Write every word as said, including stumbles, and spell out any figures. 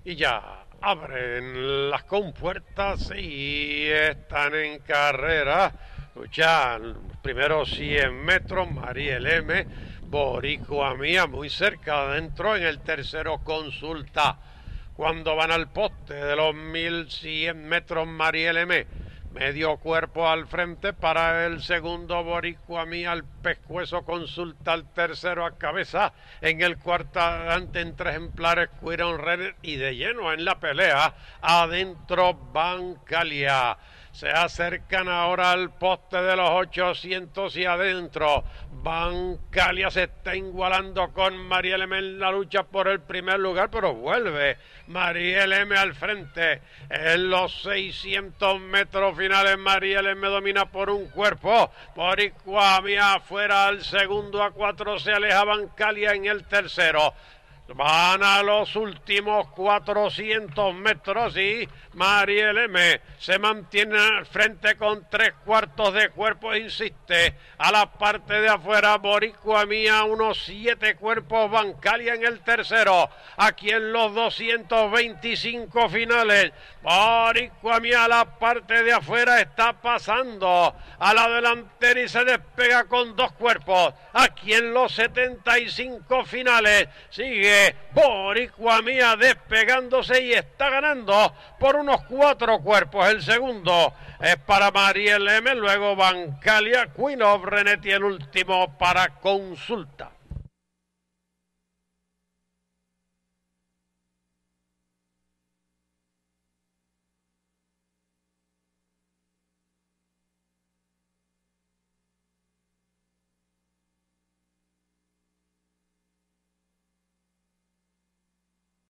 Y ya abren las compuertas y están en carrera. Ya los primeros cien metros, Mariel M, Boricua Mía, muy cerca adentro. En el tercero, Consulta. Cuando van al poste de los mil cien metros, Mariel M, medio cuerpo al frente. Para el segundo, Boricua Mía, al pescuezo, Consulta al tercero a cabeza. En el cuarto adelante, en tres ejemplares, Quiron Renner, y de lleno en la pelea adentro, Bancalia. Se acercan ahora al poste de los ochocientos y adentro Bancalia se está igualando con Mariel M en la lucha por el primer lugar, pero vuelve Mariel M al frente. En los seiscientos metros finales, Mariel M domina por un cuerpo. Boricua Mía afuera al segundo, a cuatro se aleja Bancalia en el tercero. Van a los últimos cuatrocientos metros y Mariel M se mantiene al frente con tres cuartos de cuerpo. Insiste a la parte de afuera Boricua Mía, unos siete cuerpos. Bancalia en el tercero. Aquí en los doscientos veinticinco finales, Boricua Mía a la parte de afuera está pasando a la delantera y se despega con dos cuerpos. Aquí en los setenta y cinco finales sigue Boricua Mía despegándose y está ganando por unos cuatro cuerpos. El segundo es para Mariel M, luego Bancalia, Queen of Renetti, el último para Consulta.